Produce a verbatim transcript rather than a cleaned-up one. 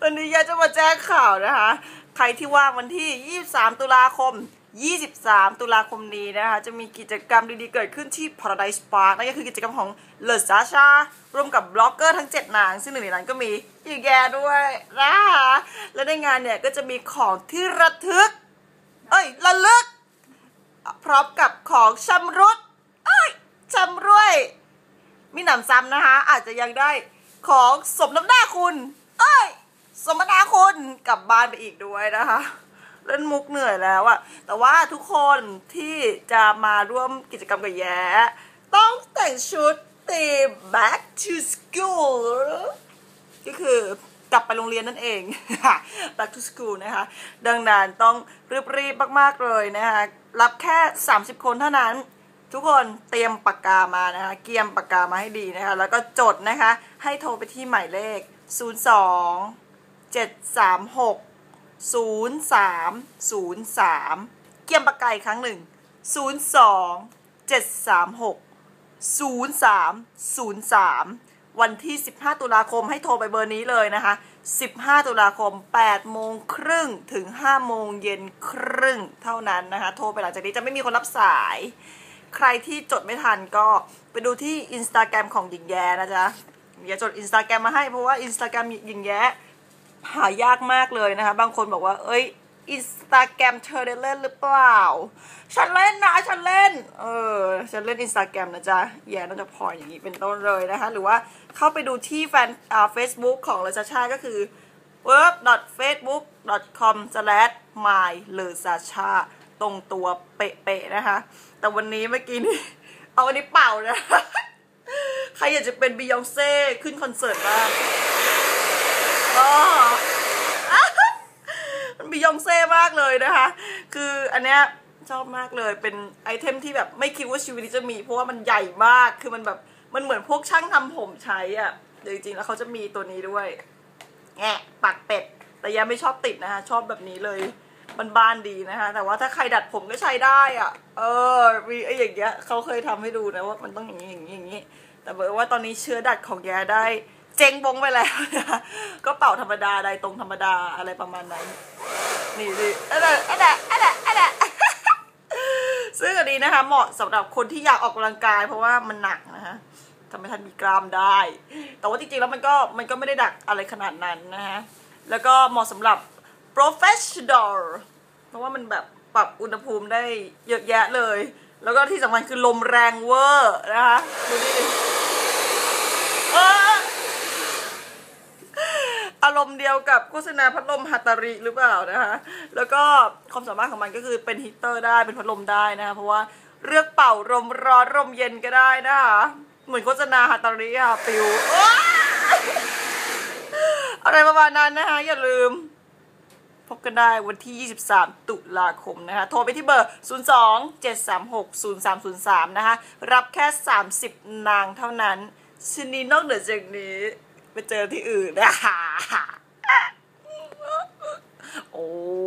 วันนี้ยายจะมาแจ้งข่าวนะคะใครที่ว่างวันที่ยี่สิบสามตุลาคมยี่สิบสามตุลาคมนี้นะคะจะมีกิจกรรมดีๆเกิดขึ้นที่ Paradise Park นั่นก็คือกิจกรรมของเลอซาชาร่วมกับบล็อกเกอร์ทั้งเจ็ดนางซึ่งหนึ่งในนั้นก็มีอีแกด้วยนะคะและในงานเนี่ยก็จะมีของที่ระทึกเอ้ยระลึกพร้อมกับของชำรุดเอ้ยชำรวยมีหนำซ้ำนะคะอาจจะยังได้ของสมน้ำหน้าคุณเอ้ยสมนาคุณกลับบ้านไปอีกด้วยนะคะเล่นมุกเหนื่อยแล้วอะแต่ว่าทุกคนที่จะมาร่วมกิจกรรมกับแย้ต้องแต่งชุดตีม back to school ก็คือกลับไปโรงเรียนนั่นเอง back to school นะคะดังนั้นต้องรีบๆมากๆเลยนะคะรับแค่สามสิบคนเท่านั้นทุกคนเตรียมปากกามานะคะเกียมปากกามาให้ดีนะคะแล้วก็จดนะคะให้โทรไปที่หมายเลขศูนย์ สอง เจ็ด สาม หก ศูนย์ สาม ศูนย์ สามเกียมปากกาอีกครั้งหนึ่งศูนย์ สอง เจ็ด สาม หก ศูนย์ สาม ศูนย์ สามวันที่สิบห้าตุลาคมให้โทรไปเบอร์นี้เลยนะคะสิบห้าตุลาคมแปดโมงครึ่งถึงห้าโมงเย็นครึ่งเท่านั้นนะคะโทรไปหลังจากนี้จะไม่มีคนรับสายใครที่จดไม่ทันก็ไปดูที่ Instagram ของหญิงแย้นะจ๊ะอย่าจด Instagram มาให้เพราะว่า Instagram หญิงแย้หายากมากเลยนะคะบางคนบอกว่าเอ้ย Instagram เธอได้เล่นหรือเปล่าฉันเล่นนะฉันเล่นเออฉันเล่น Instagram นะจ๊ะแย่น่าจะพออย่างนี้เป็นต้นเลยนะคะหรือว่าเข้าไปดูที่แฟนอ่า Facebook ของเลอซาชาก็คือ ดับเบิลยู ดับเบิลยู ดับเบิลยู ดอท เฟซบุ๊ก ดอท คอม สแลช มาย เลอซาชา ตรงตัวเป๊ะๆนะคะแต่วันนี้เมื่อกี้นี่เอาวันนี้เป่านะ ใครอยากจะเป็นบียองเซ่ขึ้นคอนเสิร์ตบ้างอ๋อมันบียองเซ่มากเลยนะคะคืออันเนี้ยชอบมากเลยเป็นไอเทมที่แบบไม่คิดว่าชีวิตนี้จะมีเพราะว่ามันใหญ่มากคือมันแบบมันเหมือนพวกช่างทำผมใช้อ่ะแต่จริงๆแล้วเขาจะมีตัวนี้ด้วยแงะปากเป็ดแต่ยังไม่ชอบติดนะคะชอบแบบนี้เลยมันบ้านดีนะคะแต่ว่าถ้าใครดัดผมก็ใช้ได้อ่ะเออมีไอ้อย่างเงี้ยเขาเคยทำให้ดูนะว่ามันต้องอย่างนี้อย่างนี้อย่างนี้แต่บอกว่าตอนนี้เชื้อดัดของแกได้เจ๊งบงไปแล้วนะคะก็เป่าธรรมดาได้ตรงธรรมดาอะไรประมาณนั้นนี่ดิอะไรอะไรอะไรอะไรซึ่งอันนี้นะคะเหมาะสำหรับคนที่อยากออกกำลังกายเพราะว่ามันหนักนะคะทำให้ท่านมีกล้ามได้แต่ว่าจริงๆแล้วมันก็มันก็ไม่ได้ดักอะไรขนาดนั้นนะคะแล้วก็เหมาะสำหรับ professional เพราะว่ามันแบบปรับอุณหภูมิได้เยอะแยะเลยแล้วก็ที่สำคัญคือลมแรงเวอร์นะคะดูดิอารมณ์เดียวกับโฆษณาพัดลมฮัตตาริหรือเปล่านะคะแล้วก็ความสามารถของมันก็คือเป็นฮีตเตอร์ได้เป็นพัดลมได้นะคะเพราะว่าเลือกเป่าลมร้อนลมเย็นก็ได้นะคะเหมือนโฆษณาฮัตตาริอะปิวอะไรประมาณนั้นนะคะอย่าลืมพบกันได้วันที่ยี่สิบสามตุลาคมนะคะโทรไปที่เบอร์ศูนย์ สอง เจ็ด สาม หก ศูนย์ สาม ศูนย์ สามนะคะรับแค่สามสิบนางเท่านั้นชนิดนอกเหนือจากนี้ไปเจอที่อื่นนะคะโอ้